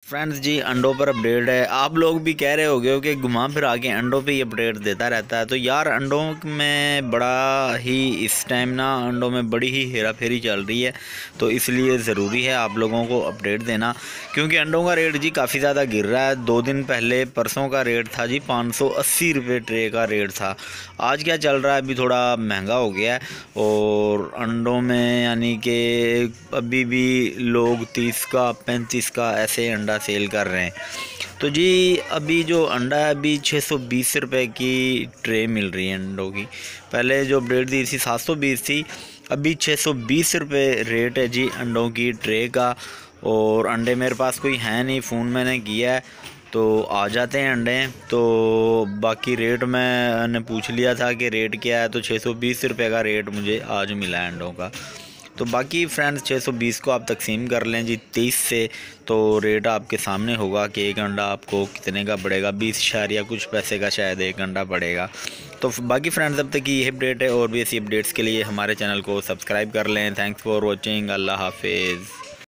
Friends जी, अंडों पर update है। आप लोग भी कह रहे होगे कि घुमा फिर आके अंडों पे ही अपडेट देता रहता है। तो यार अंडों में बड़ा ही इस टाइम ना अंडों में बड़ी ही हेरा फेरी चल रही है। तो इसलिए ज़रूरी है आप लोगों को अपडेट देना, क्योंकि अंडों का रेट जी काफ़ी ज़्यादा गिर रहा है। 2 दिन पहले परसों का रेट था जी 580 रुपये ट्रे का रेट था। आज क्या चल रहा है, अभी थोड़ा महंगा हो गया है। और अंडों में यानी कि अभी भी लोग 30 का 35 का ऐसे अंडा सेल कर रहे हैं। तो जी अभी जो अंडा है अभी 620 रुपये की ट्रे मिल रही है अंडों की। पहले जो अपडेट दी थी 720 थी, अभी 620 रुपये रेट है जी अंडों की ट्रे का। और अंडे मेरे पास कोई है नहीं, फ़ोन मैंने किया है तो आ जाते हैं अंडे। तो बाकी रेट मैंने पूछ लिया था कि रेट क्या है, तो 620 रुपये का रेट मुझे आज मिला है अंडों का। तो बाकी फ्रेंड्स 620 को आप तकसीम कर लें जी 23 से, तो रेट आपके सामने होगा कि एक अंडा आपको कितने का पड़ेगा। 20 इशारिया कुछ पैसे का शायद एक अंडा पड़ेगा। तो बाकी फ्रेंड्स अब तक की यही अपडेट है, और भी ऐसी अपडेट्स के लिए हमारे चैनल को सब्सक्राइब कर लें। Thanks for watching. अल्लाह हाफिज़।